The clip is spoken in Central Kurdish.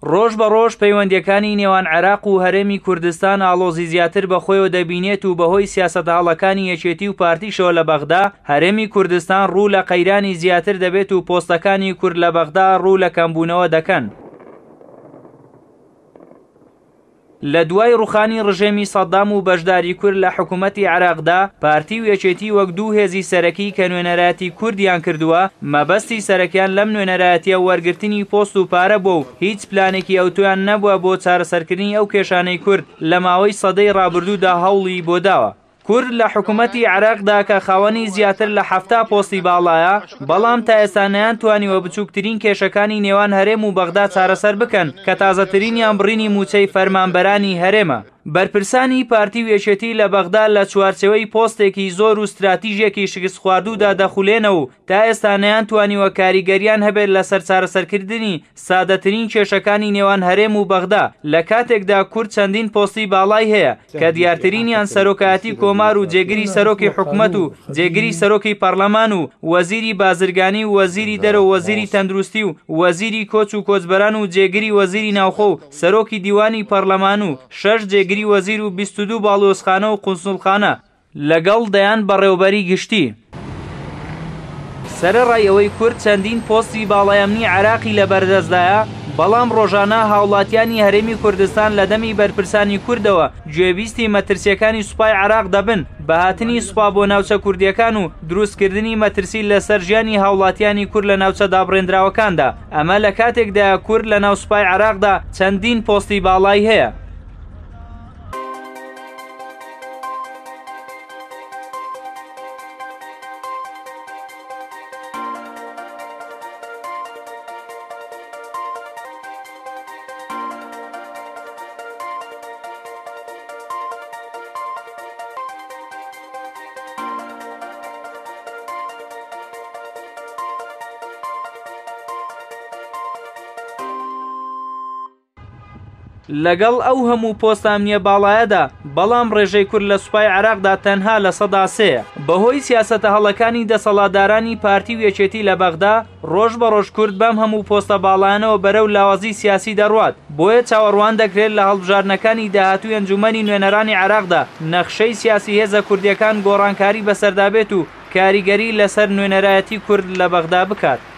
ڕۆژ بە ڕۆژ پەیوەندیەکانی نێوان عێراق و هەرێمی کوردستان ئاڵۆزی زیاتر بەخۆیەوە دەبینێت و بەهۆی سیاسەتهاڵەکانی یەکێتی و پارتیشەوە لە بەغدا هەرێمی کوردستان ڕوو لە قەیرانی زیاتر دەبێت و پۆستەکانی کورد لە بەغدا ڕوو لە کەمبوونەوە دەکەن. لە دوای ڕوخانی ڕژێمی سەدام و بەشداری کورد لە حکوومەتی عێراقدا پارتی و یەکێتی وەک دوو هێزی سەرەکی کە نوێنەرایەتی کوردیان کردووە مەبەستی سەرەکیان لەم نوێنەرایەتیە وەرگرتنی پۆست و پارە بوو و هیچ پلانێکی ئەوتۆیان نەبووە بۆ چارەسەرکردنی ئەو کێشانەی کورد لە ماوەی سەدەی ڕابردوودا هەوڵی بۆ داوە. کورد لە حکوومەتی عێراقدا کە خاوەنی زیاتر لە 70 پۆستی باڵایە بەڵام تا ئێستا نەیانتوانیوە بچووکترین کێشەکانی نێوان هەرێم و بەغدا چارەسەر بکەن کە تازەترینیان بڕینی موچەی فەرمانبەرانی هەرێمە. بەرپرسانی پارتی و یەکێتی لە بەغدا لە چوارچەوەی پۆستێکی زۆر و استراتیژێکی شکست خواردوودا دەخولێنە و تا ئێستا نەیانتوانیوە کاریگەریان هەبێت لەسەر چارەسەرکردنی سادەترین کێشەکانی نێوان هەرێم و بەغدا لە کاتێکدا کورد چەندین پۆستی باڵای هەیە کە دیارترینیان سەرۆکایەتی کۆمار و جێگیری سەرۆکی حکوومەت و جێگیری سەرۆکی پەرلەمان و وەزیری بازرگانی و وەزیری دەرەوە و وەزیری تەندروستی و وەزیری کۆچ و کۆچبەران و جێگیری وەزیری ناوخۆ و سەرۆکی دیوانی پەرلەمان و 6 جێگیری وەزیر و 22 باڵۆزخانە و قونسوڵخانە لەگەڵ دەیان بەڕێوەبەری گشتی. سەرەڕای ئەوەی کورد چەندین پۆستی باڵای ئەمنی عێراقی لە بەردەستدایە بەڵام ڕۆژانە هاوڵاتیانی هەرێمی کوردستان لە دەمی بەرپرسانی کوردەوە گوێبیستی مەترسیەکانی سوپای عێراق دەبن بە هاتنی سوپا بۆ ناوچە کوردیەکان و دروستکردنی مەترسی لەسەر ژیانی هاوڵاتیانی کورد لە ناوچە دابڕێنراوەکاندا. ئەمە لە کاتێکدا کورد لە ناو سوپای عێراقدا چەندین پۆستی باڵای هەیە. لەگەڵ ئەو هەموو پۆستە ئەمنیە باڵایەدا بەڵام ڕێژەی کورد لە سوپای عێراقدا تەنها لە 3%. بەهۆی سیاسەتە هەڵەکانی دەسەڵاتدارانی پارتی و یەکێتی لە بەغدا ڕۆژ بە ڕۆژ کورد بەم هەموو پۆستە باڵایانەوە بەرەو لاوازی سیاسی دەڕوات. بۆیە چاوەڕوان دەکرێت لە هەڵبژارنەکانی داهاتووی ئەنجومەنی نوێنەرانی عێراقدا نەخشەی سیاسی هێزە کوردیەکان گۆڕانکاری بەسەردا بێت و کاریگەری لەسەر نوێنەرایەتی کورد لە بەغدا بکات.